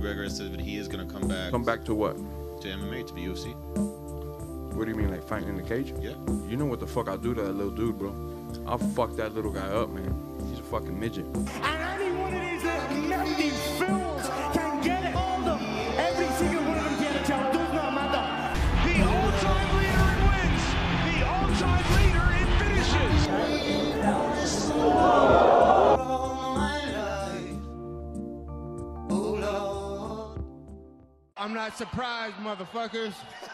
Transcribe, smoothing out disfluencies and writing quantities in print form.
McGregor said that he is going to come back. Come back to what? To MMA, to the UFC. What do you mean, like fighting in the cage? Yeah. You know what the fuck I'll do to that little dude, bro? I'll fuck that little guy up, man. He's a fucking midget. And any one of these nasty fools can get it. All of them. Every single one of them can, Joe. It does not matter. The all-time leader in wins. The all-time leader in finishes. I'm not surprised, motherfuckers.